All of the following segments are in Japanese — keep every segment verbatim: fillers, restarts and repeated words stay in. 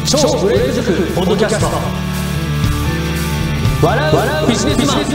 超ブレイク塾ポッドキャスト笑うビジネスマン。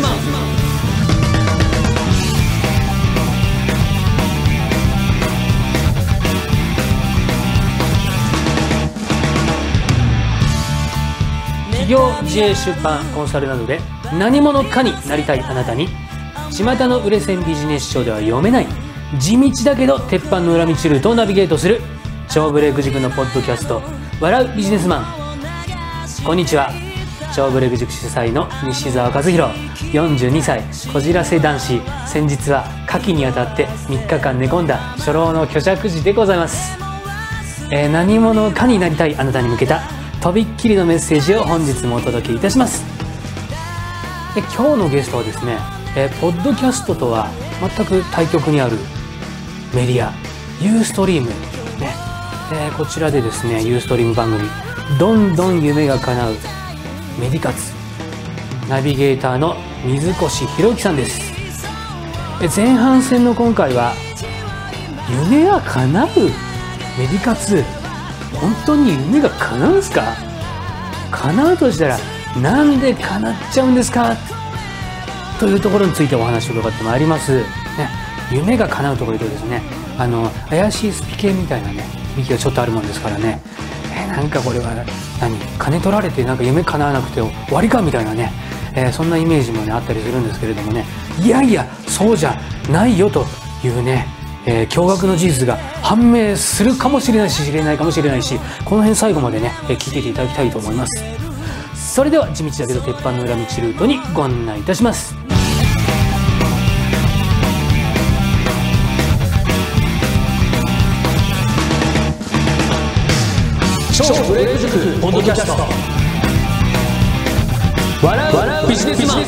企業自営出版コンサルなどで何者かになりたいあなたに、巷の売れ線ビジネス書では読めない地道だけど鉄板の裏道ルートをナビゲートする超ブレイク塾のポッドキャスト、笑うビジネスマン。こんにちは。超ブレイク塾主催の西澤和弘、よんじゅうにさい、こじらせ男子。先日は夏季にあたってみっかかん寝込んだ初老の虚弱児でございます。えー、何者かになりたいあなたに向けたとびっきりのメッセージを本日もお届けいたします。で今日のゲストはですね、えー、ポッドキャストとは全く対極にあるメディア、ユーストリーム、ねえー、こちらでですね、ユーストリーム番組どんどん夢が叶うメディ活ナビゲーターの水越弘樹さんです。え前半戦の今回は夢が叶うメディ活、本当に夢が叶うんですか？叶うとしたらなんで叶っちゃうんですか？というところについてお話を伺ってまいります、ね、夢が叶うところでですね、あの怪しいスピ系みたいなね響きがちょっとあるもんですからね、えなんかこれは何金取られてなんか夢叶わなくて終わりかみたいなね、えー、そんなイメージもねあったりするんですけれどもね、いやいやそうじゃないよというね、えー、驚愕の事実が判明するかもしれないし知れないかもしれないし、この辺最後までね、えー、聞いてていただきたいと思います。それでは地道だけど鉄板の裏道ルートにご案内いたします。超ブレイク塾ポッドキャスト、笑うビジネスマン。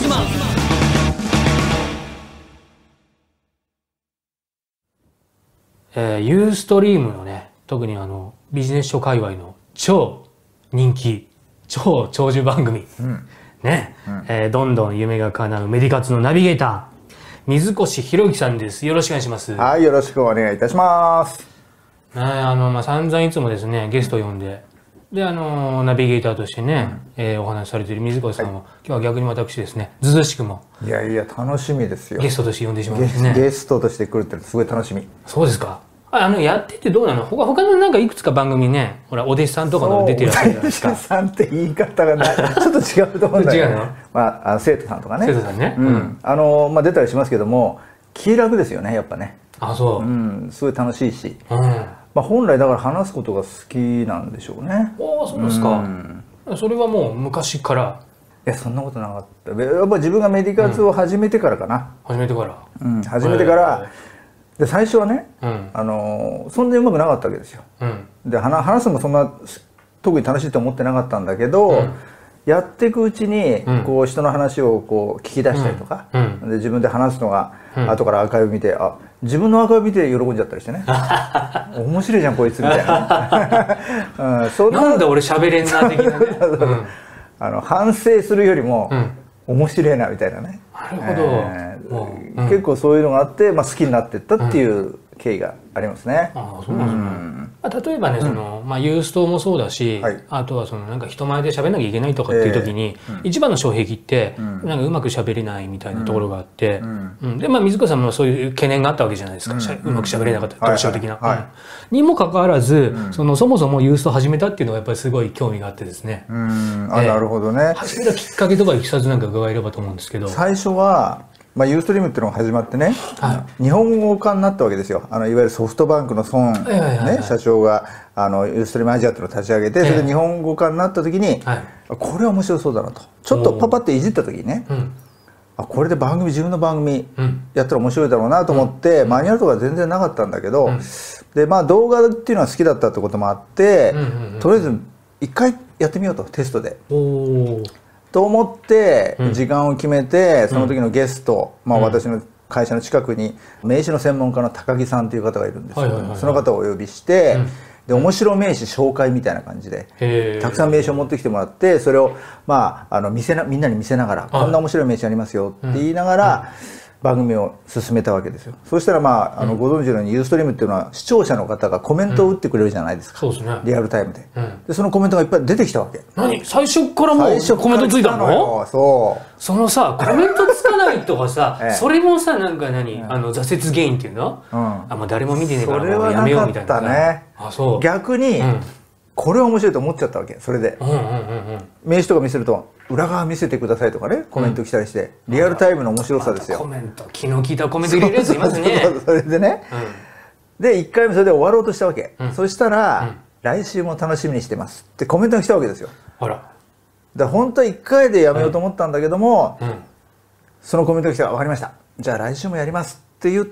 えー、ユーストリームのね、特にあのビジネス書界隈の超人気超長寿番組、うん、ね、うん、えー、どんどん夢が叶うメディ活のナビゲーター水越弘樹さんです。よろしくお願いします。 はい、よろしくお願いいたします。 ね、あのまあ散々いつもですねゲストを呼んで、であのナビゲーターとしてね、うん、えー、お話しされている水越さんを、はい、今日は逆に私ですね、ずうずうしくもいやいや楽しみですよ。 ゲストとして呼んでしまうんですね。 ゲストとして来るってすごい楽しみ。 そうですか。あのやっててどうなの？他他のなんかいくつか番組ね、ほらお弟子さんとかの出てらっしゃるじゃないですか。 お弟子さんって言い方がないちょっと違うと思うんだよね。違うの？まあ、あの生徒さんとかね。 生徒さんね。 うん。あのまあ出たりしますけども、気楽ですよねやっぱね。 あ、そう。 うん、すごい楽しいし。 うん。 まあ本来だから話すことが好きなんでしょうね。 ああ、そうですか。うん、それはもう昔から。 いやそんなことなかった。やっぱ自分がメディ活を始めてからかな。 うん、始めてから。 うん、始めてから。で最初はね、うん、あのそんなにうまくなかったわけですよ。うん、で話すのもそんな特に楽しいと思ってなかったんだけど、うん、やっていくうちに、うん、こう人の話をこう聞き出したりとか、うん、で自分で話すのが、うん、後からアーカイブ見て、あ自分のアーカイブ見て喜んじゃったりしてね面白いじゃんこいつみたいな、 うん、そんななんで俺喋れんな的なね、うん、 あの反省するよりも、うん、面白いなみたいなね。 なるほど、えーうん、結構そういうのがあって、まあ、好きになっていったっていう経緯がありますね。 ああ、そうなんですね。うん例えばね、そのまあ、ユーストもそうだし、はい、あとはそのなんか人前で喋んなきゃいけないとかっていう時に、えーうん、一番の障壁って、うん、なんかうまく喋れないみたいなところがあって、うんうん、でまあ水越さんもそういう懸念があったわけじゃないですか、うん、うまく喋れなかった特徴的な。にもかかわらず、うん、そのそもそもユースト始めたっていうのがやっぱりすごい興味があってですね。 うんあ、えー、なるほどね。 始めたきっかけとかいきさつなんか伺えればと思うんですけど。 最初はまあ、ユーストリームっていうのが始まってね、はい、日本語化になったわけですよ。あのいわゆるソフトバンクの孫、ね、社長があのユーストリームアジアっていうのを立ち上げて、それで日本語化になった時に、はい、これは面白そうだなとちょっとパパっていじった時にね、うん、あこれで番組自分の番組やったら面白いだろうなと思って、うん、マニュアルとか全然なかったんだけど、うん、でまあ動画っていうのは好きだったってこともあって、うんうんうん、とりあえず一回やってみようとテストで。おと思って時間を決めて、うん、その時のゲスト、まあ、私の会社の近くに名刺の専門家の高木さんという方がいるんですけど、その方をお呼びして、うん、で面白名刺紹介みたいな感じでたくさん名刺を持ってきてもらって、それを、まあ、あの見せなみんなに見せながら、こんな面白い名刺ありますよって言いながら、 番組を進めたわけですよ。そしたらまあ、あのご存知のようにユーストリームっていうのは視聴者の方がコメントを打ってくれるじゃないですか、 そうですね、 リアルタイムで、 うん、 でそのコメントがいっぱい出てきたわけ。 何、最初からもうコメントついたの？ そうそのさ、コメントつかないとかさ、ええ、それもさ、なんか何、あの挫折原因っていうの、うん、あ、もう誰も見てねえからもうやめようみたいな。それはなかったね。 あ、そう。逆に、うん、これは面白いと思っちゃったわけ。それで名刺とか見せると裏側見せてくださいとかね、コメント来たりして、うん、リアルタイムの面白さですよ。 コメント、気の利いたコメント入れるやついますね。 それでね、うん、でいっかいめそれで終わろうとしたわけ、うん、そしたら、うん、来週も楽しみにしてますってコメントが来たわけですよ。あら、だ本当はいっかいでやめようと思ったんだけども、うんうん、そのコメントが来たら分かりました、じゃあ来週もやりますって言って、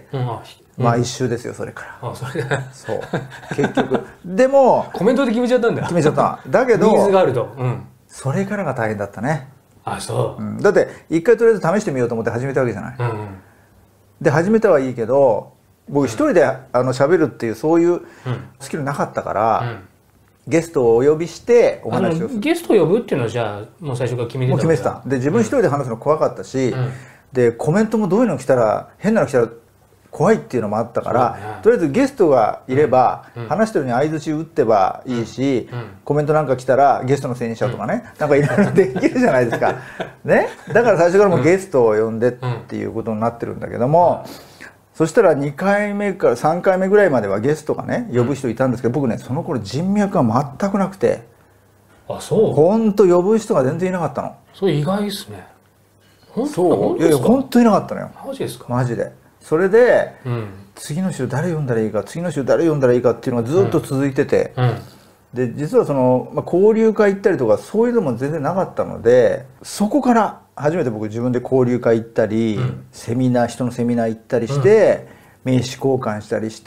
うん、まあ一周ですよ、それから。あ、それでそう結局でもコメントで決めちゃったんだよ。 決めちゃった。だけどニーズがあると、うん、 それからが大変だったね。 あ、そう、うん、 だって一回とりあえず試してみようと思って始めたわけじゃない、うんうん、で始めたはいいけど僕一人であの喋るっていうそういうスキルなかったから、うんうん、ゲストをお呼びしてお話をする。 ゲストを呼ぶっていうのはじゃあもう最初から決めてた？ もう決めてた。で自分一人で話すの怖かったし、うん、でコメントもどういうの来たら変なの来たら怖いっていうのもあったから、ね、とりあえずゲストがいれば、うん、話してるのに相づち打ってばいいし、うん、コメントなんか来たらゲストのせいにしちゃうとかね、うん、なんかいろいろできるじゃないですかね。だから最初からもうゲストを呼んでっていうことになってるんだけども、うん、そしたらにかいめからさんかいめぐらいまではゲストがね呼ぶ人いたんですけど、僕ねその頃人脈が全くなくて、 あ、そう、 ほんと呼ぶ人が全然いなかったの。 それ意外ですね。 本当？そう、いやいや本当いなかったのよ。 マジですか？ マジで。それで、うん、次の週誰読んだらいいか次の週誰読んだらいいかっていうのがずっと続いてて、うんうん、で実はその、まあ、交流会行ったりとかそういうのも全然なかったので、そこから初めて僕自分で交流会行ったり、うん、セミナー人のセミナー行ったりして、うん、名刺交換したりして、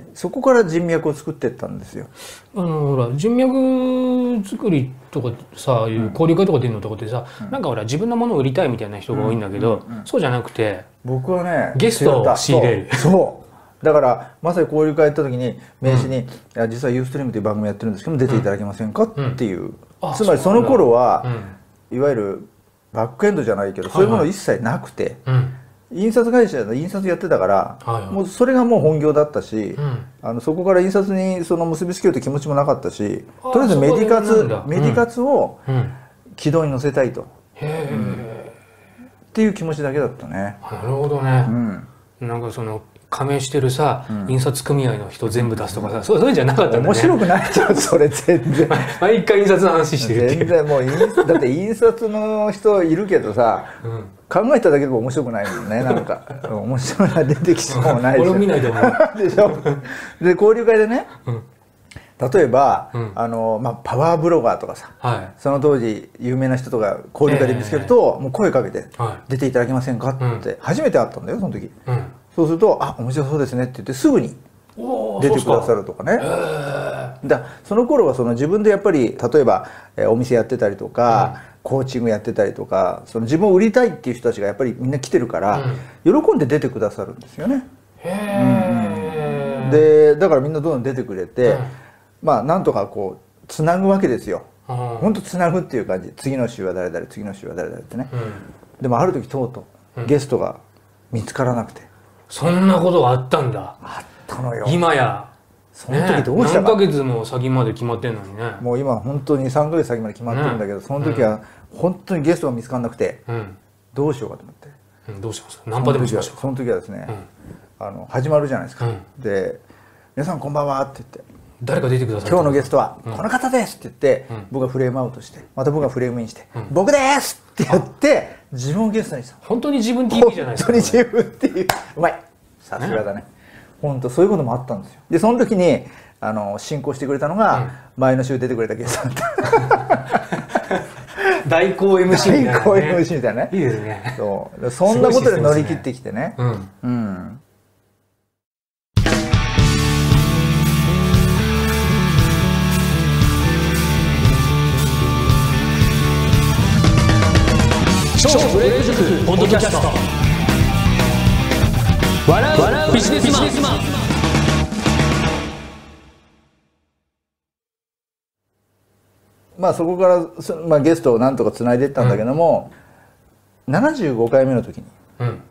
うん、そこから人脈を作っていったんですよ。 あのほら人脈作りとかさ、いう交流会とか出るのとかってさ、うん、なんかほら自分のものを売りたいみたいな人が多いんだけど、うんうんうん、そうじゃなくて僕はねゲストを仕入れる。 そうそうだからまさに交流会行った時に名刺に、うん、いや実はユーストリームという番組やってるんですけども出ていただけませんか、うん、っていう、うん、つまりその頃は、うん、いわゆるバックエンドじゃないけど、はいはい、そういうもの一切なくて、うん、印刷会社の印刷やってたから、はいはい、もうそれがもう本業だったし、うん、あのそこから印刷にその結びつけようという気持ちもなかったし、とりあえずメディカツメディカツを軌道に乗せたいと、うん、っていう気持ちだけだったね。 なるほどね、うん、なんかその加盟してるさ、うん、印刷組合の人全部出すとかさ、そういうんじゃなかったんだね。 面白くないじゃんそれ全然毎回印刷の話してるっていう。 全然もうだって印刷の人いるけどさ、うん、考えただけでも面白くないもんね。なんか面白いの出てきそうもないし、 俺も見ないと思うでしょ。で交流会でね、うん、例えば、うん、あのまあ、パワーブロガーとかさ、はい、その当時有名な人とか交流会で見つけると、えー、もう声かけて、はい、出ていただけませんかって、初めて会ったんだよその時、うん、そうすると「あ、面白そうですね」って言ってすぐに出てくださるとかね。だその頃はその自分でやっぱり例えば、えー、お店やってたりとか、うん、コーチングやってたりとか、その自分を売りたいっていう人たちがやっぱりみんな来てるから、うん、喜んで出てくださるんですよね。へー、うん、でだからみんなどんどん出てくれて、うん、まあなんとかこうつなぐわけですよ。ほんとつなぐっていう感じ。次の週は誰々次の週は誰々ってね、うん、でもある時とうとうゲストが見つからなくて、 そんなことがあったんだ。 あったのよ。 今やその時どうしたか、 ね、何ヶ月も先まで決まってんのにね。 もう今本当にさんかげつ先まで決まってるんだけど、ね、その時は本当にゲストが見つからなくて、うん、どうしようかと思って、 うん、どうしますか。ナンパでもしましょう。 その時はですね、うん、あの始まるじゃないですか、うん、で「皆さんこんばんは」って言って、 誰か出てください、 今日のゲストはこの方ですって言って、うん、僕がフレームアウトしてまた僕がフレームインして、うん、僕ですって言って自分をゲストにした。 本当に自分 ティーブイ じゃないですか。 本当に自分っていう、うまい、さすがだね。本当そういうこともあったんですよ。でその時にあの進行してくれたのが、うん、前の週出てくれたゲストだった代行 エムシー みたいな、ね、 代行 エムシー みたいなね。 いいですね。 そうそんなことで乗り切ってきてね。うん、うん、 超ブレイク塾ポッドキャスト、笑うビジネスマン。 まあそこから、まあ、ゲストをなんとかつないでいったんだけども、うん、ななじゅうごかいめの時に、うん、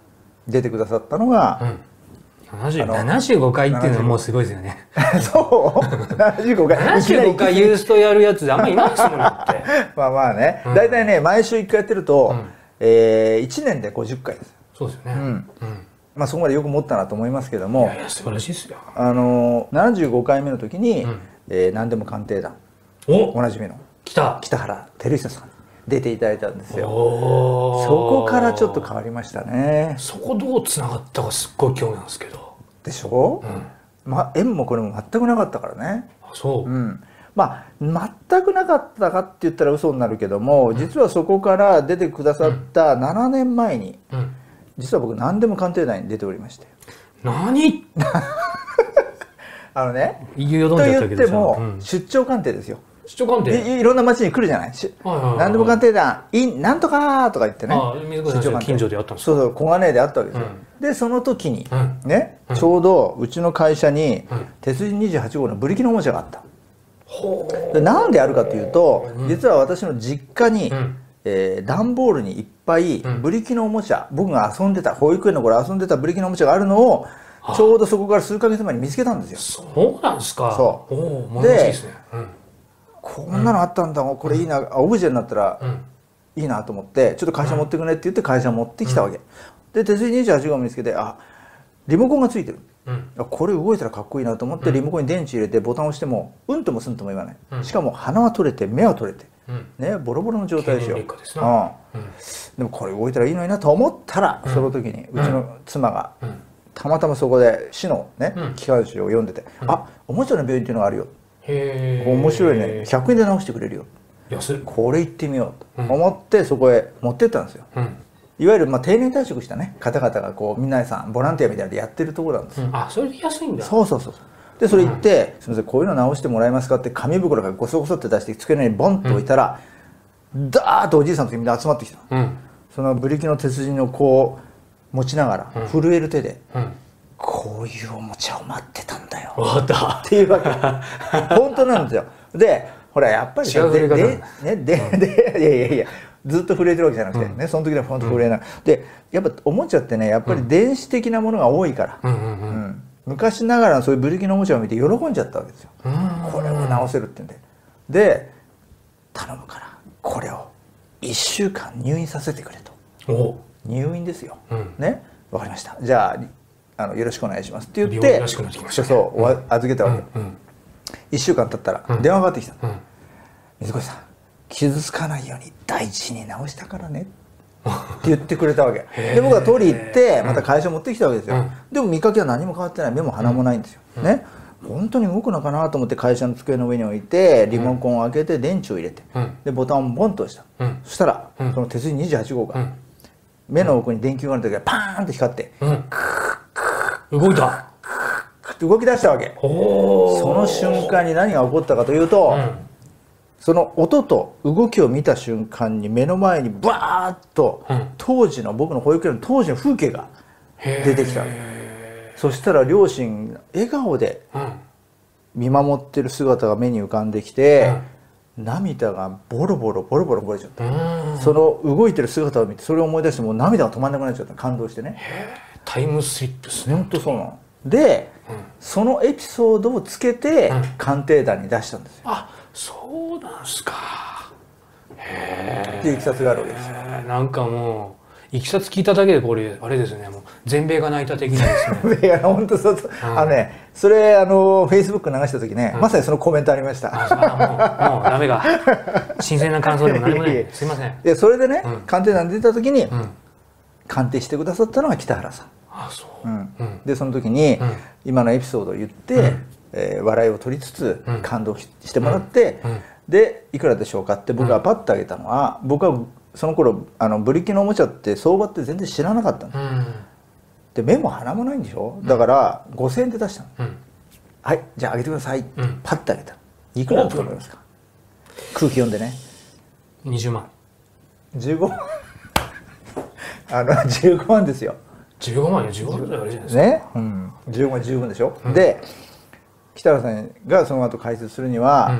出てくださったのが、 ななじゅうごかいっていうのはもうすごいですよね。 そうななじゅうごかいななじゅうごかいユーストやるやつであんまりいないですもんだってまあまあね、大体ね毎週いっかいやってると、えー、いちねんでごじゅっかいです。 そうですよね。うん、 まあそこまでよく持ったなと思いますけども、いやいや素晴らしいですよ。 あのななじゅうごかいめの時に、うんえー、何でも鑑定団おおなじみの北原照久さん出ていただいたんですよ。そこからちょっと変わりましたね。 そこどうつながったかすっごい興味なんですけど。 でしょ、うんまあ、縁もこれも全くなかったからね。 あそう、うん、 まあ全くなかったかって言ったら嘘になるけども、うん、実はそこから出てくださったななねんまえに、うん、実は僕何でも鑑定団に出ておりまして。 何あのねと言っても、うん、出張鑑定ですよ。 出張鑑定い, いろんな町に来るじゃない。何でも鑑定団「いなんとか」とか言ってね、 出張鑑定近所であったんですか。 そうそう小金井であったわけですよ、うん、でその時に、うん、ね、うん、ちょうどうちの会社に、うん、鉄人にじゅうはち号のブリキのおもちゃがあった。でなんであるかというと、うん、実は私の実家に、うんえー、段ボールにいっぱいブリキのおもちゃ、うん、僕が遊んでた保育園の頃遊んでたブリキのおもちゃがあるのをちょうどそこから数ヶ月前に見つけたんですよ。そうなんですか。 そうおで、ねうん、 こんなのあったんだ、うん、これいいな、オブジェになったらいいなと思ってちょっと会社持ってくねって言って会社持ってきたわけ、うん、で鉄人にじゅうはち号を見つけてあリモコンがついてる、うん、これ動いたらかっこいいなと思ってリモコンに電池入れてボタンを押してもうんともすんとも言わない、うん、しかも鼻は取れて目は取れて、うん、ねボロボロの状態ですよ。うん、でもこれ動いたらいいのになと思ったら、うん、その時にうちの妻が、うんたまたまそこで市のね、うん、機関誌を読んでて「うん、あおもちゃの病院っていうのがあるよ」へー面白いねひゃくえんで直してくれるよこれ行ってみようと思ってそこへ持ってったんですよ、うん、いわゆるまあ定年退職したね方々がこう皆さんボランティアみたいなのでやってるところなんですよ、うん、 あそれで安いんだ。 そうそうそうでそれ行って「すみませんこういうの直してもらえますか」って紙袋がゴソゴソって出して机の上にボンと置いたら、うん、ダーッとおじいさんとみんな集まってきた、うん、そのブリキの鉄人をこう持ちながら震える手で、うんうん、こういうおもちゃを待ってたんだよっていうわけ本当なんですよ。でほらやっぱりででねででいやいやいやずっと震えてるわけじゃなくてね、うん、その時では本当震えない、うん、でやっぱおもちゃってねやっぱり電子的なものが多いから、うんうんうん、昔ながらのそういうブリキのおもちゃを見て喜んじゃったわけですよ、うんうんうん、これを直せるって言うんでで頼むからこれをいっしゅうかん入院させてくれと。お入院ですよ、うん、ねわかりましたじゃああのよろしくお願いしますって言ってそう預けたわけ、うんうん、いっしゅうかん経ったら電話がかかってきた、うん、水越さん傷つかないように大事に直したからねって言ってくれたわけで僕は取り行ってまた会社持ってきたわけですよ、うん、でも見かけは何も変わってない目も鼻もないんですよ、うん、ね本当に動くのかなと思って会社の机の上に置いてリモコンを開けて電池を入れて、うん、でボタンをボンと押した、うん、そしたら、うん、その鉄人にじゅうはち号が、うん目の奥に電球がある時はパーンと光って、うん、 動いた動き出したわけ。その瞬間に何が起こったかというと、うん、その音と動きを見た瞬間に目の前にバーッと、うん、当時の僕の保育園の当時の風景が出てきたわけ。そしたら両親笑顔で見守ってる姿が目に浮かんできて、うん、涙がボロボロボロボロ漏れちゃった。その動いてる姿を見てそれを思い出してもう涙が止まんなくなっちゃった。感動してね。 タイムスリップですね。 本当そうなの。で、うん、そのエピソードをつけて鑑定団に出したんですよ。 うん、あ、そうなんすか。へえ。 っていういきさつがあるわけですよ。 なんかもういきさつ聞いただけでこれあれですね。もう全米が泣いた的なですね。いや本当そうそう。うん、あのね、それあのフェイスブック流した時ね、うん、まさにそのコメントありました。 あもうもうダメが。新鮮な感想でも何もない。すいません。 でそれでね、うん、鑑定団に出た時に、うん、鑑定してくださったのが北原さん。 あそう。うん、 でその時に、うん、今のエピソードを言って、うんえー、笑いを取りつつ感動してもらって、うんうん、でいくらでしょうかって僕がパッとあげたのは、僕はその頃あのブリキのおもちゃって相場って全然知らなかったの、うん、で目も鼻もないんでしょ、だからごせんえんで出したの、うん、はいじゃああげてくださいって、うん、パッとあげた。いくらだと思いますか。空気読んでね。 にじゅうまん。 じゅうごまんあのじゅうごまんですよ。 じゅうごまんやじゅうごまんじゃあれじゃないですか。 ね、うん、じゅうごまん十分でしょ、うん、で北原さんがその後解説するには、うん、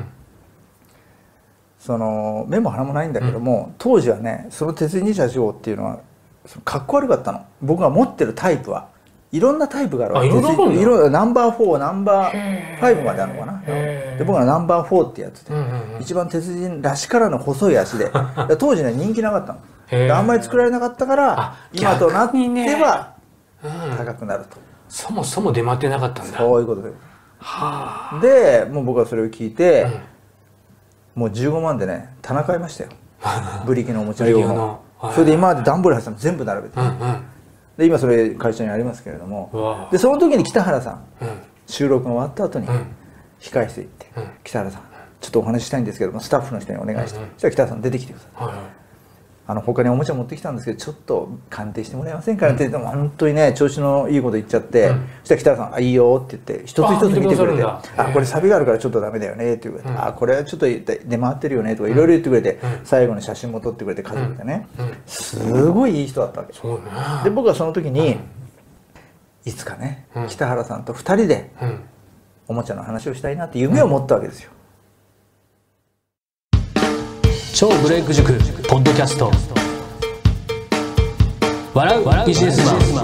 その目も鼻もないんだけども、うん、当時はねその鉄人にじゅうはち号っていうのはかっこ悪かったの。僕が持ってるタイプはいろんなタイプがあるわけ。 いろんなのいろいろナンバーフォーナンバーファイブまであるのかな。で僕はナンバーフォーってやつで、一番鉄人らしからぬ細い足で当時ね人気なかったの。であんまり作られなかったから今となっては高くなると。 そもそも出回ってなかったんだ。 そういうことで。でもう僕はそれを聞いて、もうじゅうごまんでね棚買いましたよ。ブリキのおもちゃ用の。それで今まで段ボール入ってたの全部並べて。で今それ会社にありますけれども、でその時に北原さん、収録が終わった後に控え室行って「北原さんちょっとお話ししたいんですけどもスタッフの人にお願いして、そしたら北原さん出てきてください。あの他におもちゃ持ってきたんですけどちょっと鑑定してもらえませんかって言っても本当にね調子のいいこと言っちゃって、そしたら北原さん「あいいよ」って言って一つ一つ見てくれて「あこれサビがあるからちょっとダメだよね」って言われて「あこれはちょっと出回ってるよね」とかいろいろ言ってくれて、最後に写真も撮ってくれて家族でね、すごいいい人だったわけで、僕はその時にいつかね北原さんとふたりでおもちゃの話をしたいなって夢を持ったわけですよ。 超ブレイク塾ポッドキャスト笑うビジネスマン。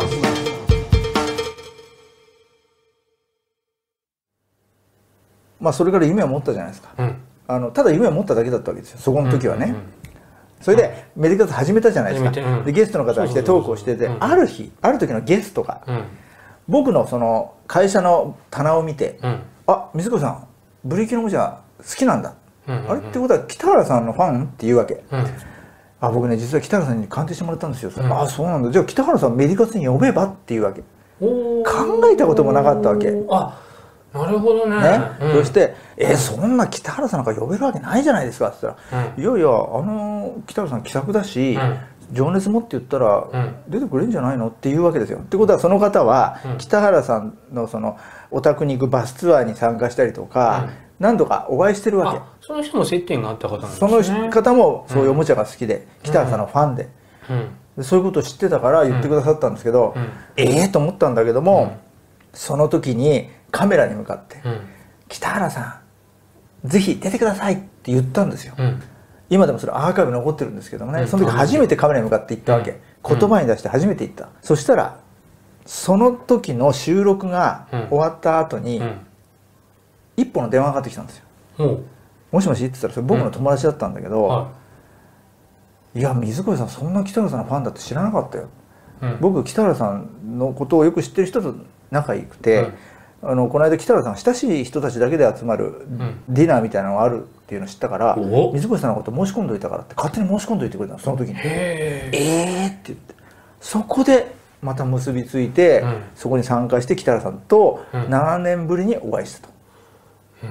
まあそれから夢を持ったじゃないですか、うん、あのただ夢を持っただけだったわけですよそこの時はね。それでメディカツ始めたじゃないですか、うん、でゲストの方が来てトークをしてて、ある日ある時のゲストが、うん、僕のその会社の棚を見て「うん、あ水越さんブリキのおもちゃ好きなんだ」あれってことは北原さんのファンっていうわけ、うん、あ僕ね実は北原さんに鑑定してもらったんですよ、うん、あそうなんだじゃあ北原さんメディカツに呼べばっていうわけ。考えたこともなかったわけ。 あなるほど ね, ね、うん、そして「えそんな北原さんなんか呼べるわけないじゃないですか」って言ったら「うん、いやいやあの北原さん気さくだし、うん、情熱持って言ったら出てくれるんじゃないの?」っていうわけですよ。ってことはその方は、うん、北原さんのそのお宅に行くバスツアーに参加したりとか、うん、何度かお会いしてるわけ。 その人も接点があった方なんですね。 その方もそういうおもちゃが好きで、うん、北原さんのファンで、うん、そういうことを知ってたから言ってくださったんですけど、うん、ええと思ったんだけども、うん、その時にカメラに向かって「うん、北原さんぜひ出てください」って言ったんですよ、うん、今でもそれアーカイブ残ってるんですけどもね、うん、その時初めてカメラに向かって言ったわけ、うん、言葉に出して初めて言った、うん、そしたらその時の収録が終わった後に、うん、一本の電話がかかってきたんですよ、うん、もしもしって言ったらそれ僕の友達だったんだけど、うんはい、いや水越さんそんな北原さんのファンだって知らなかったよ、うん、僕北原さんのことをよく知ってる人と仲良くて、うん、あのこの間北原さん親しい人たちだけで集まるディナーみたいなのがあるっていうのを知ったから、うん、水越さんのこと申し込んどいたからって勝手に申し込んどいてくれたのその時に。ええって言ってそこでまた結びついて、うん、そこに参加して北原さんとななねんぶりにお会いしたと。うん、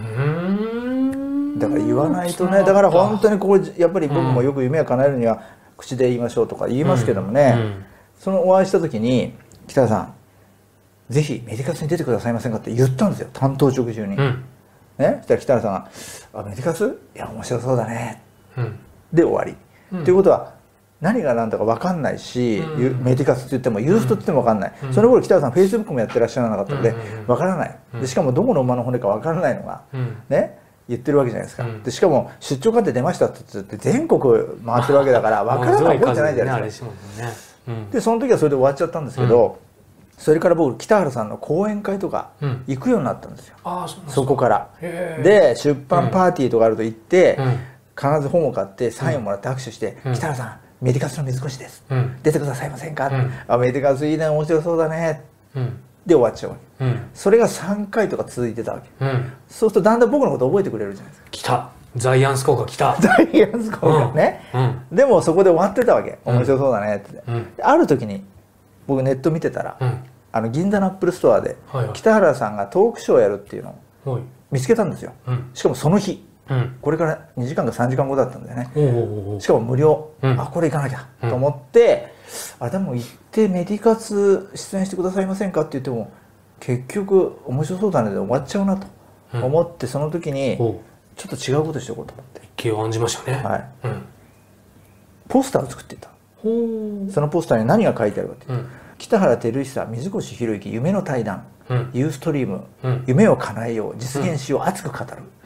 だから言わないとね、だから本当にこうやっぱり僕もよく夢を叶えるには口で言いましょうとか言いますけどもね、うんうん、そのお会いした時に北原さんぜひメディカツに出てくださいませんかって言ったんですよ担当直中に、うん、ね、そしたら北原さんが「あメディカツいや面白そうだね」うん、で終わり、うん、ということは何が何だか分かんないし、うん、メディカツって言ってもユーストって言っても分かんない、うん、その頃北原さんフェイスブックもやってらっしゃらなかったので分からない、うん、でしかもどこの馬の骨か分からないのが、うん、ね言ってるわけじゃないですか、うん、でしかも出張鑑定出ましたって言って全国回ってるわけだから分からない覚えてないじゃないですか、でその時はそれで終わっちゃったんですけど、うん、それから僕北原さんの講演会とか行くようになったんですよ、うん、あ そ, そこからで出版パーティーとかあると行って、うん、必ず本を買ってサインをもらって握手して「うん、北原さんメディカツの水越です、うん、出てくださいませんか、うん、あメディカツいいね面白そうだね」うん、で終わっちゃうわけ、うん、それがさんかいとか続いてたわけ、うん、そうするとだんだん僕のこと覚えてくれるじゃないですか。 来たザイアンス効果来たザイアンス効果ね、うんうん、でもそこで終わってたわけ面白そうだねって、うん、ある時に僕ネット見てたら、うん、あの銀座のアップルストアで北原さんがトークショーをやるっていうのを見つけたんですよ、うん、しかもその日、うん、これからにじかんかさんじかんごだったんだよね、うん、しかも無料、うん、あこれ行かなきゃと思って、うん、あでも行ってメディカツ出演してくださいませんかって言っても結局面白そうだねで終わっちゃうなと思って、うん、その時にちょっと違うことしておこうと思って気を案じましたね、はい、うん、 ポスターを作っていた。そのポスターに何が書いてあるかっていうと、うん、北原照久水越弘之夢の対談、うん、ユーストリーム、うん、夢を叶えよう実現しよう、うん、熱く語る、うん、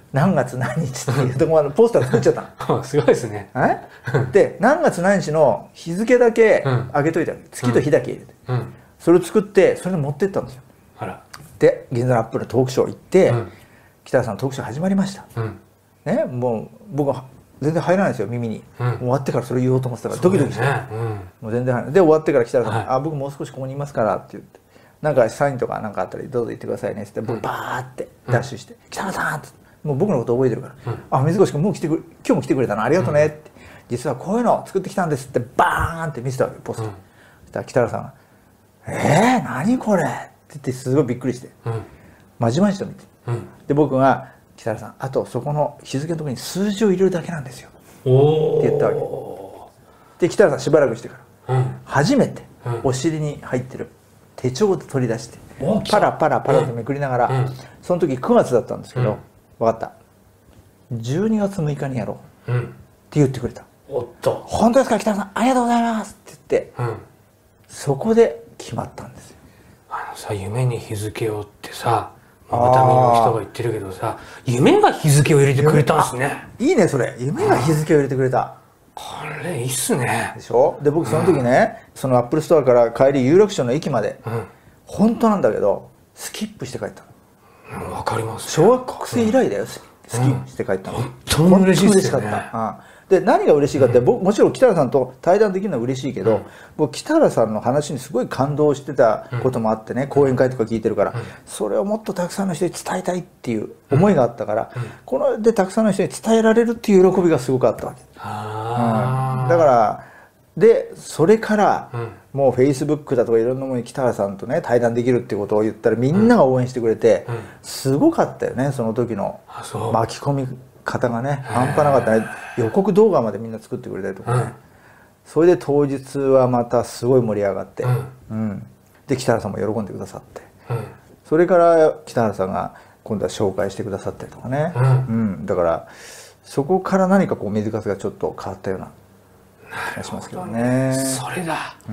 何月何日っていうところのポスター作っちゃったの。 すごいですね。 で何月何日の日付だけ上げといた、うん、月と日だけ入れて、うん、それを作ってそれで持ってったんですよ。あらで銀座のアップルのトークショー行って、うん、北原さんのトークショー始まりました、うん、ね、もう僕は全然入らないですよ耳に、うん、終わってからそれ言おうと思ってたからドキドキして、ね、うん、もう全然入らないで終わってから北原さんが、はい、あ僕もう少しここにいますからって言って、なんかサインとかなんかあったらどうぞ言ってくださいねって言って、僕バーってダッシュして「北原さん!」ってもう僕のこと覚えてるから「あ水越君もう来てくれ今日も来てくれたのありがとうね」って「実はこういうの作ってきたんです」ってバーンって見せたわけポスト、うん、そしたら北原さんが「えー、何これ!」って言ってすごいびっくりして、うん、まじまじと見て、うん、で僕が「北原さんあとそこの日付のところに数字を入れるだけなんですよ」って言ったわけで北原さんしばらくしてから、うん、初めてお尻に入ってる手帳を取り出してパラパラパラとめくりながら、うん、その時くがつだったんですけど、うん、分かったじゅうにがつむいかにやろう、うん、って言ってくれた。おっと本当ですか北原さんありがとうございますって言って、うん、そこで決まったんですよ。 あのさ夢に日付をってさまた見の人が言ってるけどさ夢が日付を入れてくれたんですね。 いいねそれ夢が日付を入れてくれた。 これいいっすね。 でしょ。で僕その時ね、うん、そのアップルストアから帰り有楽町の駅まで、うん、本当なんだけどスキップして帰ったの。わ、うん、かります、ね、 小学生以来だよ、うん、スキップして帰ったの。 本当に嬉しいですよね。 で何が嬉しいかって、うん、僕もちろん北原さんと対談できるのは嬉しいけど、うん、僕北原さんの話にすごい感動してたこともあってね、うん、講演会とか聞いてるから、うん、それをもっとたくさんの人に伝えたいっていう思いがあったから、うん、このでたくさんの人に伝えられるっていう喜びがすごくあったわけ。あ、うん、だからでそれから、うん、もうフェイスブックだとかいろんなものに北原さんとね対談できるっていうことを言ったらみんなが応援してくれて、うん、すごかったよねその時の巻き込み方がね半端なかったね。予告動画までみんな作ってくれたりとかね、うん、それで当日はまたすごい盛り上がって、うんうん、で北原さんも喜んでくださって、うん、それから北原さんが今度は紹介してくださったりとかね、うんうん、だからそこから何かこう水かせがちょっと変わったような気がしますけどね。 それだ、うん、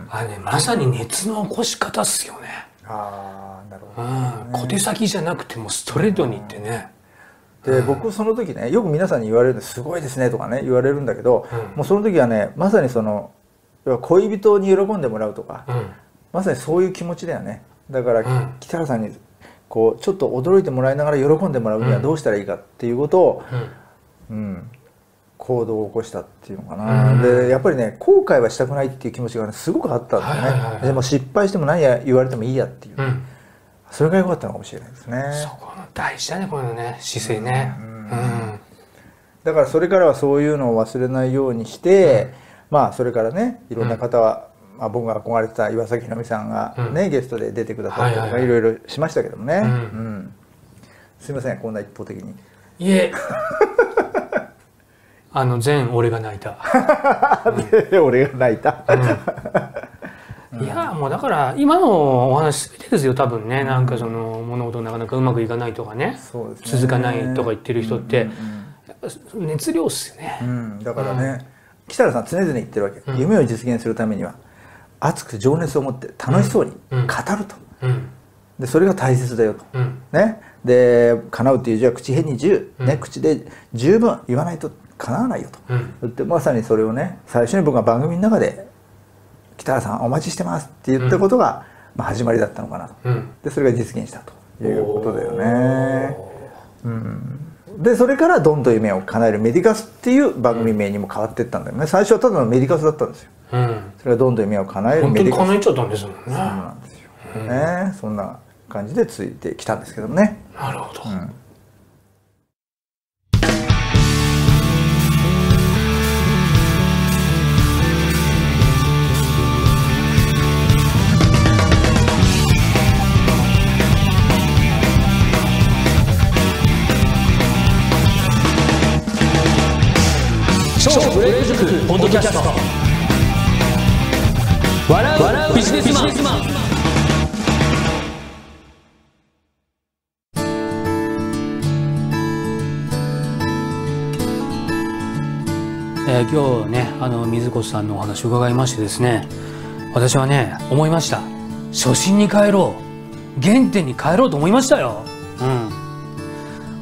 あれねまさに熱の起こし方っすよね。ああなるほど、ね、うん、小手先じゃなくてもストレートにいってね、 で僕その時ねよく皆さんに言われるんですごいですねとかね言われるんだけど、うん、もうその時はねまさにその恋人に喜んでもらうとか、うん、まさにそういう気持ちだよね。だから、うん、北原さんにこうちょっと驚いてもらいながら喜んでもらうにはどうしたらいいかっていうことを、うんうん、行動を起こしたっていうのかな、うん、でやっぱりね後悔はしたくないっていう気持ちが、ね、すごくあったんだよね。でも失敗しても何や言われてもいいやっていう、うん、それが良かったのかもしれないですね。 そこの大事だねこういうのね姿勢ね、うんうん、 だからそれからはそういうのを忘れないようにして、うん、まあそれからねいろんな方は、うんまあ、僕が憧れてた岩崎宏美さんがね、うん、ゲストで出てくださってとかいろいろしましたけどもね、うんうん、すいませんこんな一方的に。 いえあの全俺が泣いた俺が泣いた、 うん、いやもうだから今のお話全てですよ多分ね。なんかその物事なかなかうまくいかないとか ね, そうですね続かないとか言ってる人って、うんうんうん、やっぱ熱量っすよね、うん、 だからね、うん、北原さん常々言ってるわけ、うん、夢を実現するためには熱く情熱を持って楽しそうに語ると、うんうん、でそれが大切だよと、うん、ねで叶うっていう字は口変に十、うんね、口で十分言わないと叶わないよと、うん、でまさにそれをね最初に僕が番組の中で「北原さんお待ちしてます」って言ったことが、うんまあ、始まりだったのかなと、うん、でそれが実現したということだよね、うん、でそれからどんどん夢を叶えるメディカスっていう番組名にも変わっていったんだよね。最初はただのメディカスだったんですよ、うん、それがどんどん夢を叶えるメディカス。 本当に叶えちゃったんですもんね。そうなんですよ、うん、ねそんな感じでついてきたんですけどもね。 なるほど、うん超ブレイク塾ポッドキャスト笑うビジネスマン。えー、今日ねあの水越さんのお話を伺いましてですね、私はね思いました。初心に帰ろう、原点に帰ろうと思いましたよ。うん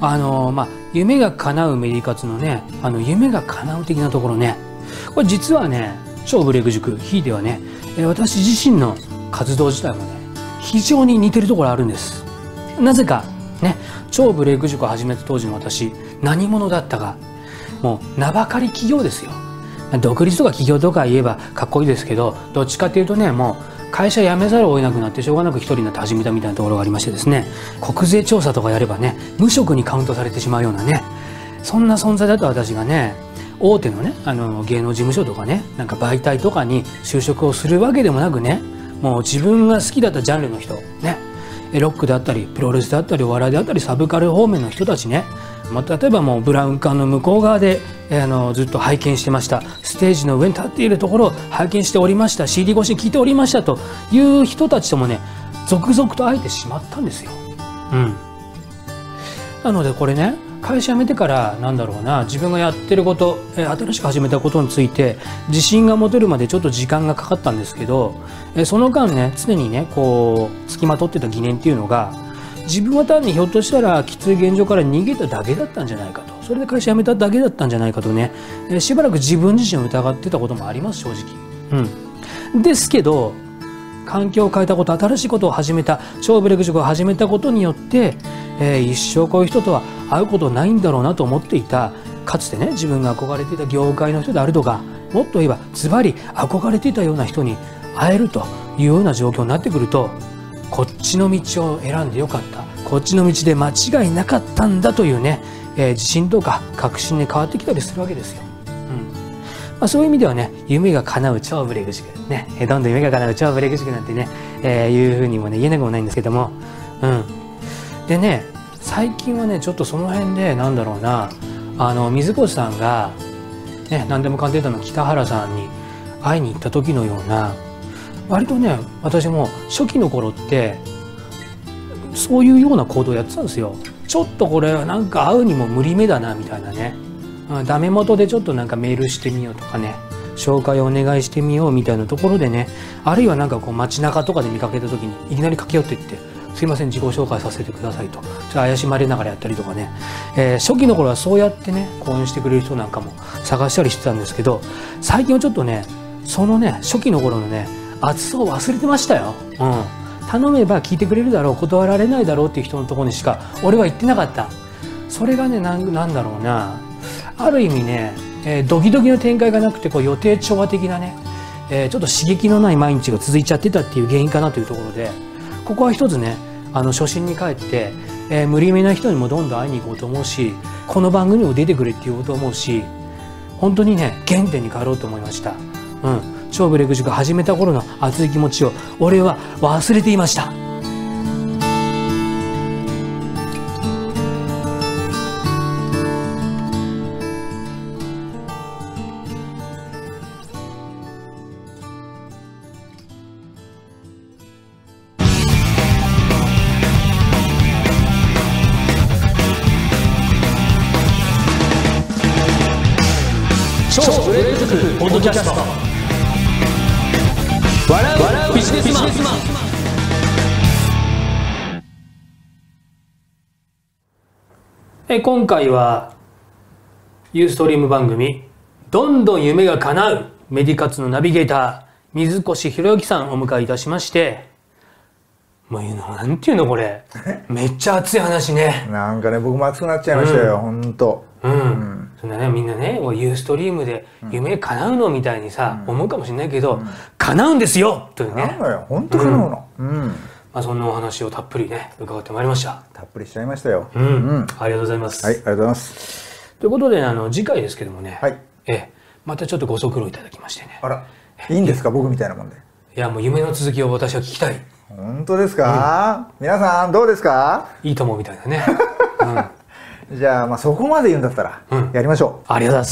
あのまあ夢が叶うメディ活のね、あの夢が叶う的なところね、これ実はね、超ブレイク塾ひいてはね、私自身の活動自体もね非常に似てるところあるんです。なぜかね、超ブレイク塾を始めた当時の私、何者だったか、もう名ばかり企業ですよ。独立とか起業とか言えばかっこいいですけど、どっちかっていうとね、もう会社辞めざるを得なくなってしょうがなく一人になって始めたみたいなところがありましてですね、国税調査とかやればね無職にカウントされてしまうようなね、そんな存在だった私がね、大手のねあの芸能事務所とかね、なんか媒体とかに就職をするわけでもなくね、もう自分が好きだったジャンルの人ね、ロックであったりプロレスであったりお笑いであったりサブカル方面の人たちね、まあ、例えばもうブラウン管の向こう側で、えー、あのずっと拝見してました、ステージの上に立っているところを拝見しておりました、 シーディー 越しに聞いておりましたという人たちともね続々と会えてしまったんですよ。うん、なのでこれね、会社辞めてからなんだろうな、自分がやってること、えー、新しく始めたことについて自信が持てるまでちょっと時間がかかったんですけど、えー、その間ね常にねこう付きまとってた疑念っていうのが、自分は単にひょっとしたらきつい現状から逃げただけだったんじゃないかと、それで会社辞めただけだったんじゃないかとね、えー、しばらく自分自身を疑ってたこともあります、正直。うん、ですけど環境を変えたこと、新しいことを始めた、超ブレイク塾を始めたことによって、えー、一生こういう人とは会うことないんだろうなと思っていた、かつてね自分が憧れていた業界の人であるとか、もっと言えばズバリ憧れていたような人に会えるというような状況になってくると、こっちの道を選んでよかった、こっちの道で間違いなかったんだというね、えー、自信とか確信に変わってきたりするわけですよ。うんまあ、そういう意味ではね、夢が叶う超ブレイク塾ね、えー、どんどん夢が叶う超ブレイク塾なんてね、えー、いうふうにもね言えなくもないんですけども、うん、でね最近はねちょっとその辺でなんだろうな、あの水越さんがね何でも鑑定団の北原さんに会いに行った時のような、割とね私も初期の頃ってそういうような行動をやってたんですよ。ちょっとこれはなんか会うにも無理めだなみたいなね、ダメ元でちょっとなんかメールしてみようとかね、紹介をお願いしてみようみたいなところでね、あるいはなんかこう街中とかで見かけた時にいきなり駆け寄っていって「すいません自己紹介させてください」とちょっと怪しまれながらやったりとかね、えー、初期の頃はそうやってね講演してくれる人なんかも探したりしてたんですけど、最近はちょっとねそのね初期の頃のね熱さを忘れてましたよ。うん、頼めば聞いてくれるだろう、断られないだろうっていう人のところにしか俺は行ってなかった。それがね な, なんだろうな、ある意味ね、えー、ドキドキの展開がなくてこう予定調和的なね、えー、ちょっと刺激のない毎日が続いちゃってたっていう原因かなというところで、ここは一つねあの初心に帰って、えー、無理めな人にもどんどん会いに行こうと思うし、この番組にも出てくれって言おうと思うし、本当にね原点に帰ろうと思いました。うん、超ブレイク塾始めた頃の熱い気持ちを俺は忘れていました。超ブレイク塾ポッドキャスト、笑う笑うビジネスマン。え今回はユーストリーム番組どんどん夢が叶うメディ活のナビゲーター水越博之さんをお迎えいたしまして、もうなんていうのこれめっちゃ熱い話ね。 なんかね僕も熱くなっちゃいましたよ、うん、ほんと。 うん、うんそんなね、みんなねユーストリームで夢叶うのみたいにさ、うん、思うかもしれないけど、うん、叶うんですよというね。 叶うのよ、本当叶うの。うんうんまあ、そんなお話をたっぷりね伺ってまいりました。 たっぷりしちゃいましたよ。 うんうん、ありがとうございます。 はい、ありがとうございます。 ということであの次回ですけどもね、 はい、 えまたちょっとご足労いただきましてね。 あら、いいんですか僕みたいなもんで。 いやもう夢の続きを私は聞きたい。 本当ですか、うん、皆さんどうですか。 いいともみたいなね。うんじゃあ、まあそこまで言うんだったらやりましょう。 うん、ありがとうございます。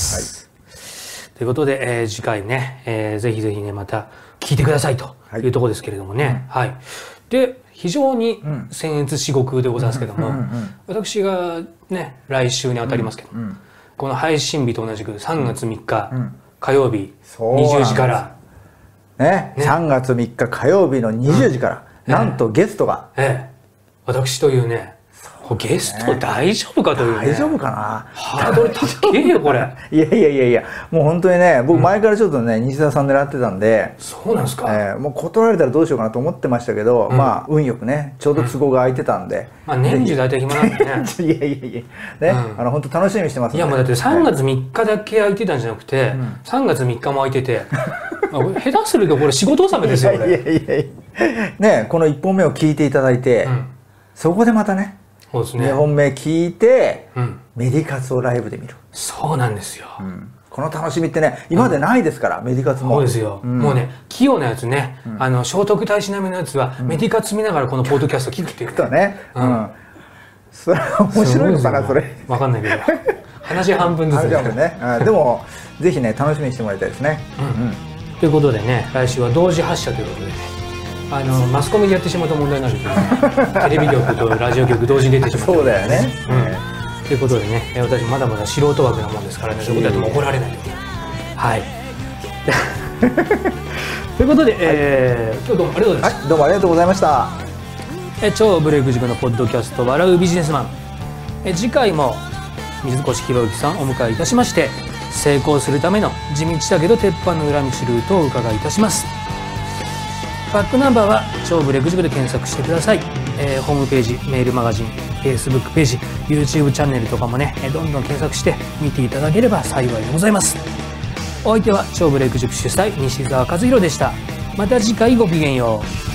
はい、ということで、えー、次回ね、えー、ぜひぜひねまた聞いてくださいというところですけれどもね。はい。はい、で非常に僭越至極でございますけども、私がね来週に当たりますけど、うんうん、この配信日と同じくさんがつみっか、うん、火曜日にじゅうじからね、ねさんがつみっか火曜日のにじゅうじから、うん、なんとゲストが、 ええ、私というね。 ゲスト大丈夫かという、ね、 大丈夫かな。 ハードル高いよこれ。 いやいやいやいや、もう本当にね、僕前からちょっとね、うん、西澤さん狙ってたんで。 そうなんですか。 えー、もう断られたらどうしようかなと思ってましたけど、うん、まあ運よくね、ちょうど都合が空いてたんで。うん、 まあ年中大体暇なんでね。いやいやいや、ね、うん、あの本当楽しみにしてますんで。 いやもうだってさんがつみっかだけ空いてたんじゃなくて、うん、さんがつみっかも空いてて、下手するとこれ仕事納めですよ。いやいやいやいや。ね、このいっぽんめを聞いていただいて、うん、そこでまたね。そうですね、にほんめ聞いて、うん、メディ活をライブで見る。 そうなんですよ、 うん、この楽しみってね今までないですから、うん、メディ活も。 そうですよ、うん、もうね器用なやつね、うん、あの聖徳太子並みのやつは、うん、メディ活見ながらこのポッドキャスト聞くっていうね。ね、うん、それ面白いのかなそれ。 わかんないけど話半分ずつね。ねでもぜひね楽しみにしてもらいたいですね。 うんうん、ということでね来週は同時発射ということでね。あのマスコミでやってしまうと問題になるけど、ね、テレビ局とラジオ局同時に出てしまう。 そうだよね。 うん、ということでね私まだまだ素人枠なもんですからねそういうことやっても怒られないように。はい。ということで、えー、今日どうもありがとうございました。 はい、どうもありがとうございました。 え超ブレイク塾のポッドキャスト笑うビジネスマン。え次回も水越博之さんをお迎えいたしまして成功するための地道だけど鉄板の裏道ルートを伺いいたします。バックナンバーは超ブレイク塾で検索してください。えー、ホームページ、メールマガジン、Facebook ページ、YouTube チャンネルとかもね、どんどん検索して見ていただければ幸いでございます。お相手は超ブレイク塾主催西澤和弘でした。また次回ごきげんよう。